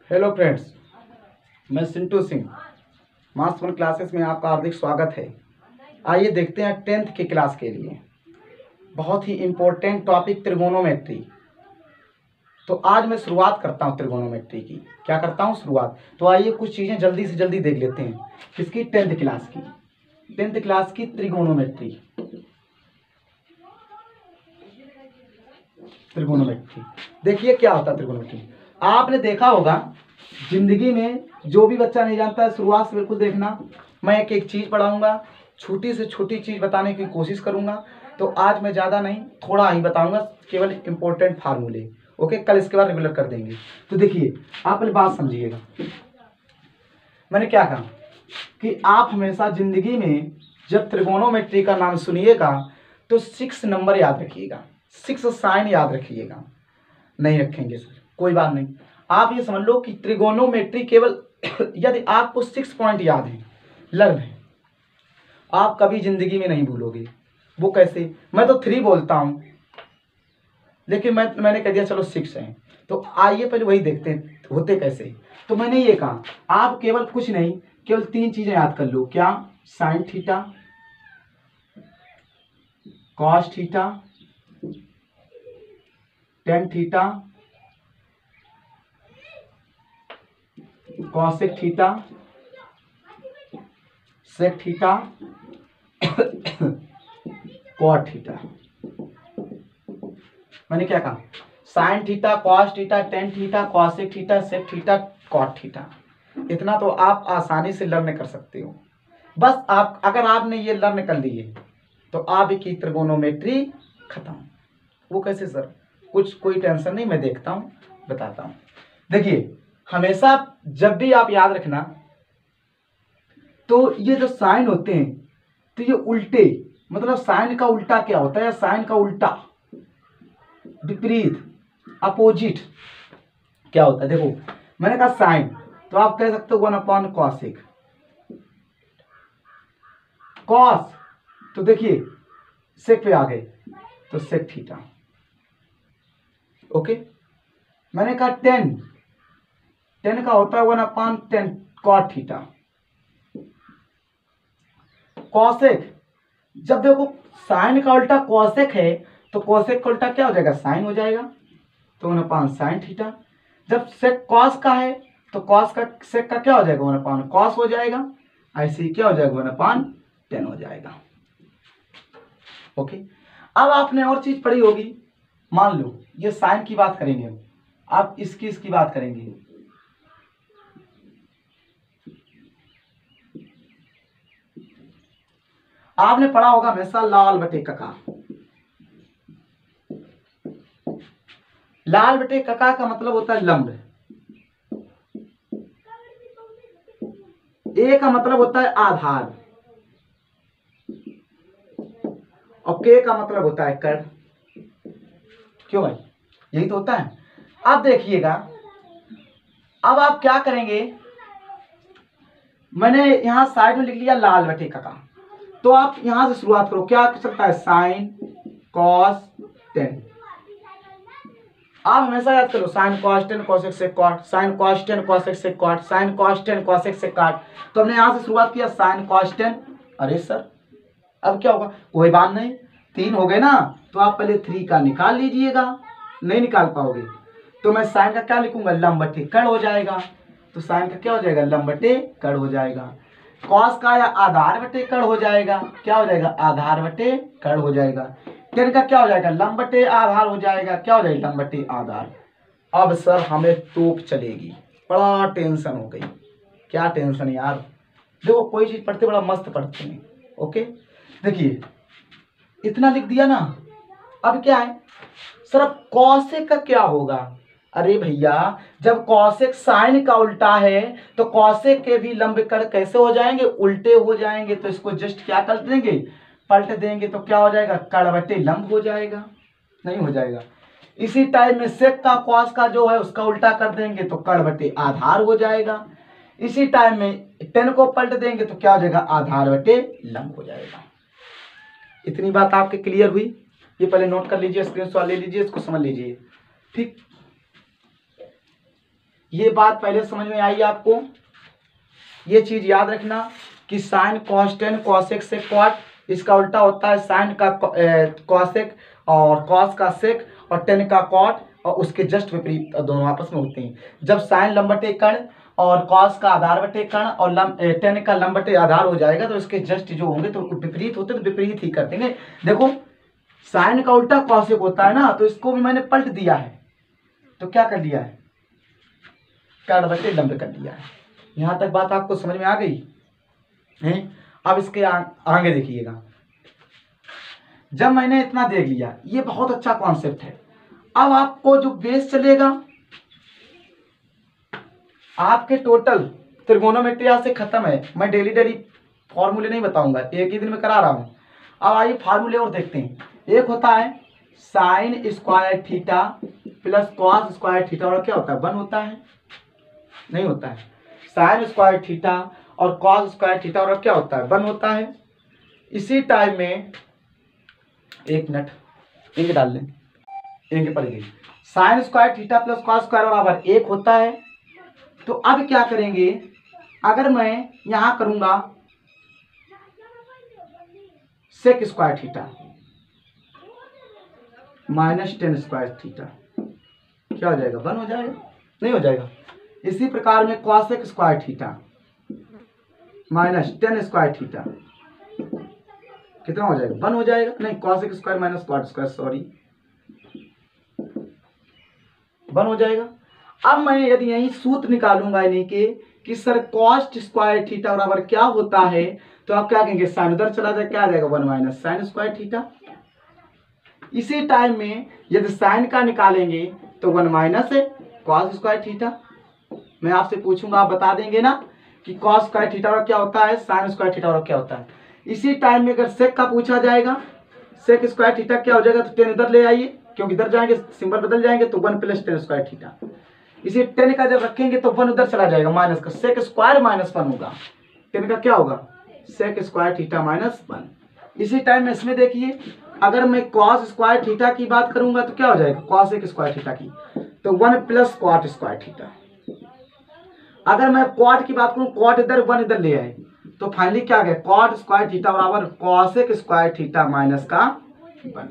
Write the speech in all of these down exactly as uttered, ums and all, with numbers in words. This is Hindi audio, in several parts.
हेलो फ्रेंड्स, मैं Sintu Singh. Mass One classes में आपका हार्दिक स्वागत है। आइए देखते हैं टेंथ की क्लास के लिए बहुत ही इम्पोर्टेंट टॉपिक त्रिगोनोमेट्री। तो आज मैं शुरुआत करता हूँ त्रिगोनोमेट्री की। क्या करता हूँ? शुरुआत। तो आइए कुछ चीज़ें जल्दी से जल्दी देख लेते हैं। किसकी? टेंथ क्लास की। टेंथ क्लास की त्रिगोनोमेट्री। त्रिगोनोमेट्री देखिए क्या होता है त्रिगोनोमेट्री। आपने देखा होगा जिंदगी में, जो भी बच्चा नहीं जानता है शुरुआत से बिल्कुल देखना। मैं एक एक चीज़ पढ़ाऊंगा, छोटी से छोटी चीज़ बताने की कोशिश करूंगा। तो आज मैं ज़्यादा नहीं, थोड़ा ही बताऊंगा, केवल इंपॉर्टेंट फार्मूले। ओके, कल इसके बाद रेगुलर कर देंगे। तो देखिए, आप पहले बात समझिएगा। मैंने क्या कहा कि आप हमेशा जिंदगी में जब त्रिगोनोमेट्री का नाम सुनिएगा तो सिक्स नंबर याद रखिएगा, सिक्स साइन याद रखिएगा। नहीं रखेंगे सर, कोई बात नहीं। आप ये समझ लो कि त्रिगोनोमेट्री केवल यदि आपको सिक्स पॉइंट याद है, लर्न है, आप कभी जिंदगी में नहीं भूलोगे। वो कैसे? मैं तो थ्री बोलता हूं, लेकिन मैं मैंने कह दिया चलो सिक्स है। तो आइए पहले वही देखते हैं होते कैसे। तो मैंने ये कहा आप केवल कुछ नहीं, केवल तीन चीजें याद कर लो। क्या? Sine theta, cos theta, tan theta, cosec theta, sec theta, cot theta. मैंने क्या कहा? Sine theta, cos theta, tan theta, cosec theta, sec theta, cot theta. इतना तो आप आसानी से लर्न कर सकते हो। बस आप अगर आपने ये लर्न कर लिए तो आपकी त्रिगोनोमेट्री खत्म। वो कैसे सर? कुछ कोई टेंशन नहीं, मैं देखता हूँ, बताता हूँ। देखिए, हमेशा जब भी आप याद रखना, तो ये जो साइन होते हैं तो ये उल्टे, मतलब साइन का उल्टा क्या होता है? साइन का उल्टा, विपरीत, अपोजिट क्या होता है? देखो, मैंने कहा साइन, तो आप कह सकते हो वन अपॉन कॉसेक। कॉस, तो देखिए सेक पे आ गए तो सेक थीटा। ओके। मैंने कहा टेन, टेन का होता है one upon tan cot theta. Cosec, जब देखो साइन का उल्टा कॉसेक है तो कॉसेक का उल्टा क्या हो जाएगा? साइन हो जाएगा, तो वन अपॉन साइन थीटा। जब सेक कॉस का है तो कॉस का सेक का क्या हो जाएगा? वन अपॉन कॉस हो जाएगा। ऐसे ही क्या हो जाएगा? वन अपॉन टेन हो जाएगा। ओके। अब आपने और चीज पढ़ी होगी, मान लो ये साइन की बात करेंगे हम, आप इसकी इसकी बात करेंगे। आपने पढ़ा होगा हमेशा लाल बटे कका। लाल बटे कका का मतलब होता है लंब। ए का मतलब होता है आधार, और के का मतलब होता है कर्ण। क्यों भाई? यही तो होता है। अब देखिएगा, अब आप क्या करेंगे? मैंने यहां साइड में लिख लिया लाल बटे कका, तो आप यहां से शुरुआत करो। क्या कर सकता है? Sine cos tan. आप हमेशा याद करो sine cos tan cosec sec cot, sine cos tan cosec sec cot, sine cos tan cosec sec cot. तो हमने यहां से शुरुआत किया साइन कॉस टेन। अरे सर, अब क्या होगा? कोई बात नहीं, तीन हो गए ना, तो आप पहले थ्री का निकाल लीजिएगा। नहीं निकाल पाओगे तो मैं साइन का क्या लिखूंगा? लंब बटे कर्ण हो जाएगा। तो साइन का क्या हो जाएगा? लंब बटे कर्ण हो जाएगा। कॉस का या आधार बटे कर्ण हो जाएगा। क्या हो जाएगा? आधार बटे कर्ण हो जाएगा। टेन का क्या हो जाएगा? लंब बटे आधार हो जाएगा। क्या हो जाएगा? लंब बटे आधार। अब सर हमें तोप चलेगी, बड़ा टेंशन हो गई। क्या टेंशन यार? देखो, कोई चीज पढ़ते बड़ा मस्त पढ़ते हैं। ओके, देखिए इतना लिख दिया ना। अब क्या है सर? अब कॉसेक का क्या होगा? अरे भैया, जब कॉसेक साइन का उल्टा है तो कॉसेक के भी लंब कर्ण कैसे हो जाएंगे? उल्टे हो जाएंगे। तो इसको जस्ट क्या कर देंगे? पलट देंगे। तो क्या हो जाएगा? कर्ण बटे लंब हो जाएगा। नहीं हो जाएगा। इसी टाइम में सेक का कॉस का जो है उसका उल्टा कर देंगे तो कर्ण बटे आधार हो जाएगा। इसी टाइम में टेन को पलट देंगे तो क्या हो जाएगा? आधार बटे लंब हो जाएगा। इतनी बात आपके क्लियर हुई? ये पहले नोट कर लीजिए, स्क्रीनशॉट ले लीजिए, इसको समझ लीजिए। ठीक, ये बात पहले समझ में आई आपको। ये चीज याद रखना कि साइन कॉस टेन कॉसेक से कॉट, इसका उल्टा होता है साइन का कॉसेक और कॉस का सेक और टेन का कॉट, और उसके जस्ट विपरीत दोनों आपस में होते हैं। जब साइन लंबटे कर्ण और कॉस का आधार बटे कर्ण और लम टेन का लंबटे आधार हो जाएगा तो इसके जस्ट जो होंगे तो विपरीत होते तो विपरीत ही कर देंगे। देखो साइन का उल्टा कॉसेक होता है ना, तो इसको भी मैंने पलट दिया है, तो क्या कर दिया है, कर्ण बटे लंब कर दिया है। यहां तक बात आपको समझ में आ गई है। अब इसके आ, आगे देखिएगा। जब मैंने इतना देख लिया, ये बहुत अच्छा कॉन्सेप्ट है। अब आपको जो बेस चलेगा, आपके टोटल त्रिकोणोमेट्री से खत्म है। मैं डेली डेली फॉर्मूले नहीं बताऊंगा, एक ही दिन में करा रहा हूं। अब आइए फार्मूले और देखते हैं। एक होता है sine square theta plus cos square theta, और क्या होता है, वन होता है, नहीं होता है। साइन स्क्वायर थीटा और कॉस स्क्वायर थीटा, और क्या होता है, वन होता है। इसी टाइम में एक मिनट इंक डाल लें, इंक पड़ गई। Sine square theta plus cos square बराबर एक होता है। तो अब क्या करेंगे, अगर मैं यहां करूंगा sec square theta minus tan square theta, क्या हो जाएगा, वन हो जाएगा, नहीं हो जाएगा। इसी प्रकार में cosec square theta minus tan square theta कितना हो जाएगा, वन हो जाएगा, नहीं cosec square minus cot square, sorry, one हो जाएगा। अब मैं यदि यही सूत्र निकालूंगा यानी कि कि सर कॉस्ट स्क्वायर थीटा बराबर क्या होता है, तो आप क्या कहेंगे, साइन उधर चला जाए, क्या आ जाएगा, one minus sine square theta. इसी टाइम में यदि साइन का निकालेंगे तो वन माइनस है कॉस स्क्वायर थीटा। मैं आपसे पूछूंगा, आप बता देंगे ना कि कॉस स्क्वायर थीटा और क्या होता है, साइन स्क्वायर थीटा और क्या होता है। इसी टाइम में अगर सेक का पूछा जाएगा, सेक स्क्वायर थीटा क्या हो जाएगा, तो टेन इधर ले आइए, क्योंकि इधर जाएंगे सिंबल बदल जाएंगे, तो one plus tan square theta. इसी टेन का जब रखेंगे तो वन उधर चला जाएगा, माइनस का सेक स्क्वायर माइनस वन होगा, टेन का क्या होगा, sec square theta minus one. इसी टाइम में इसमें देखिए, अगर मैं कॉस स्क्वायर थीटा की बात करूंगा तो क्या हो जाएगा, कॉस एक स्क्वायर थीटा की, तो one plus cot square theta. अगर मैं कॉट की बात करूं, कॉट इधर वन इधर ले आए, तो फाइनली क्या गया, कॉट स्क्वायर थीटा बराबर कॉसेक स्क्वायर थीटा माइनस का वन।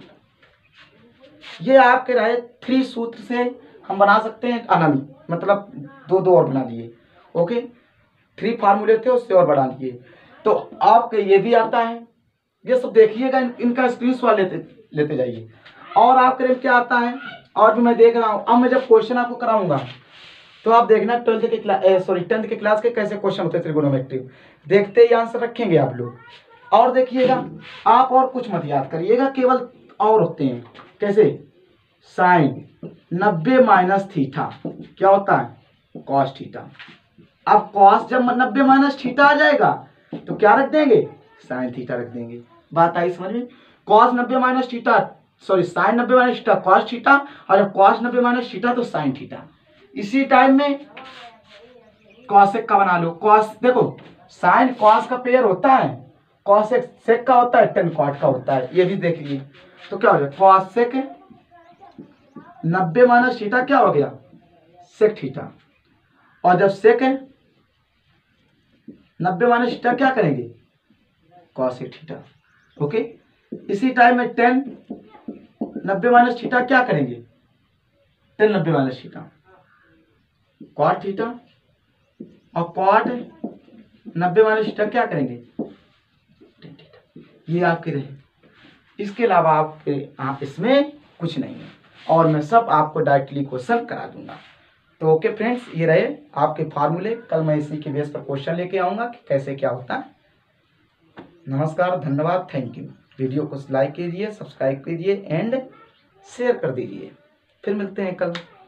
ये आपके रहे थ्री सूत्र से हम बना सकते हैं अनंत, मतलब दो दो और बना दिए। ओके, थ्री फार्मूले थे उससे और बढ़ा दिए, तो आपके ये भी आता है। ये सब देखिएगा, इन, इनका स्क्रीनशॉट लेते लेते जाइए। और आपके क्या आता है, और भी मैं देख रहा हूँ। अब मैं जब क्वेश्चन आपको कराऊंगा तो आप देखना ट्वेल्थ के क्लास सॉरी टेंथ के क्लास के कैसे क्वेश्चन होते हैं त्रिगोनोमेट्री, देखते ही आंसर रखेंगे आप लोग। और देखिएगा, आप और कुछ मत याद करिएगा, केवल और होते हैं कैसे, साइन नब्बे माइनस थीटा क्या होता है, कॉस थीटा। अब कॉस जब नब्बे माइनस थीटा आ जाएगा तो क्या रख देंगे, साइन थीटा रख देंगे। बात आई समझ में, कॉस नब्बे माइनस थीटा सॉरी साइन नब्बे माइनस थीटा कॉस थीटा, और जब कॉस नब्बे माइनस थीटा तो साइन थीटा। इसी टाइम में कॉसेक का बना लो, कॉस देखो साइन कॉस का पेयर होता है, कॉसेक सेक का होता है, टेन कॉट का होता है, ये भी देख लीजिए। तो क्या हो जाएगा, कॉसेक नब्बे माइनस थीटा क्या हो गया, सेक थीटा, और जब सेक है नब्बे माइनस थीटा क्या करेंगे, कॉसेक थीटा। ओके, इसी टाइम में टेन नब्बे माइनस थीटा क्या करेंगे, टेन नब्बे माइनस थीटा कॉट थीटा, और कॉट नब्बे माइनस थीटा क्या करेंगे, टेन थीटा। ये आपके रहे, इसके अलावा आपके आप इसमें कुछ नहीं है, और मैं सब आपको डायरेक्टली क्वेश्चन करा दूंगा। तो ओके फ्रेंड्स, ये रहे आपके फार्मूले। कल मैं इसी के बेस पर क्वेश्चन लेके आऊंगा कि कैसे क्या होता है। नमस्कार, धन्यवाद, थैंक यू। वीडियो को लाइक कीजिए, सब्सक्राइब कीजिए एंड शेयर कर दीजिए। फिर मिलते हैं कल।